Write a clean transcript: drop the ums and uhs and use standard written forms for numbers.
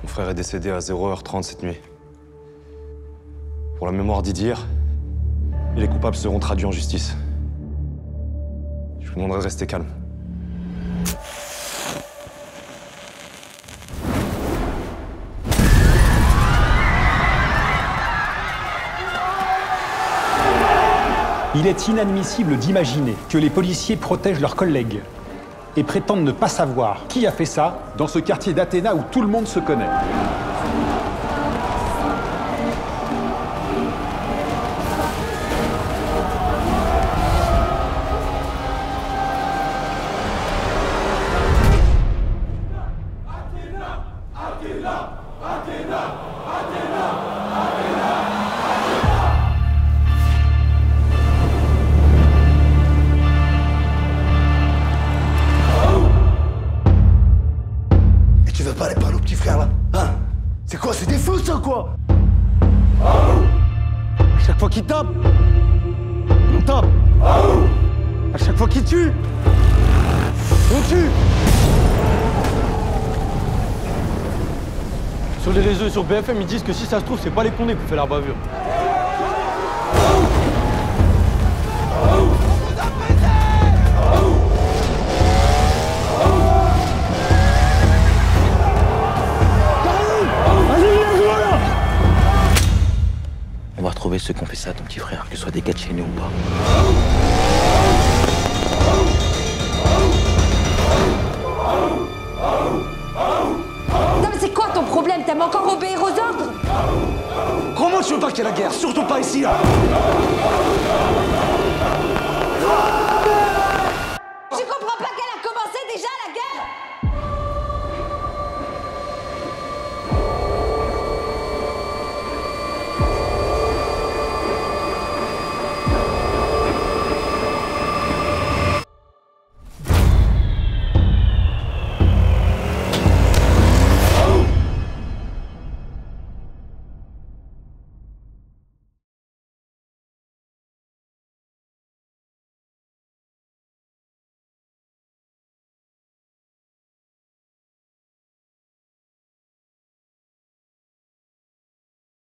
Mon frère est décédé à 0h30 cette nuit. Pour la mémoire d'Idir, et les coupables seront traduits en justice. Je vous demanderai de rester calme. Il est inadmissible d'imaginer que les policiers protègent leurs collègues et prétendent ne pas savoir qui a fait ça dans ce quartier d'Athéna où tout le monde se connaît. Tu veux pas aller parler au petit frère là? Hein? C'est quoi? C'est des fous ça quoi? À chaque fois qu'il tape, on tape. À chaque fois qu'il tue, on tue. Sur les réseaux et sur BFM, ils disent que si ça se trouve, c'est pas les condés qui ont fait la bavure. On va retrouver ceux qui ont fait ça à ton petit frère, que ce soit des gars de chez nous ou pas. Non mais c'est quoi ton problème? T'aimes encore obéir aux ordres? Comment tu veux pas qu'il y ait la guerre? Surtout pas ici là!